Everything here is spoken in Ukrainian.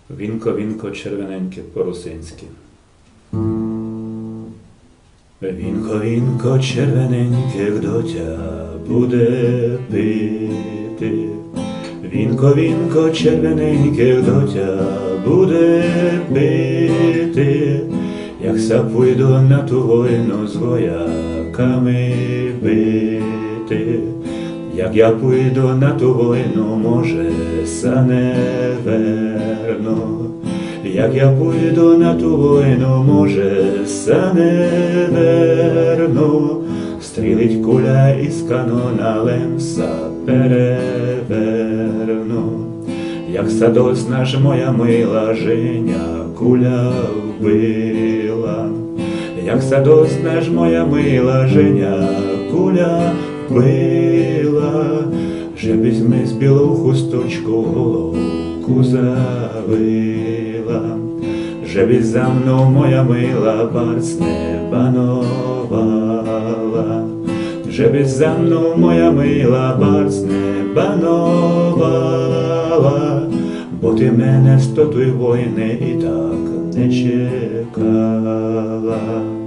Вінко, вінко, червоненьке по-русинськи. Вінко, вінко, червоненьке, хто тя буде пити? Вінко, вінко, червоненьке, хто тя буде пити? Як са пойду на ту війну з вояками бити? Як я пойду на ту війну, може, са не верну. Як я пойду на ту війну, може, са не верну. Стрілить куля із канона, лемса переверну. Як садосна ж моя мила Женя куля вбила. Як садосна ж моя мила Женя куля вбила. Же візьми з білу хусточку головку завила. Же візь за мною моя мила барс не банувала. Же візь за мною моя мила барс не банувала. Бо ти мене з тої війни і так не чекала.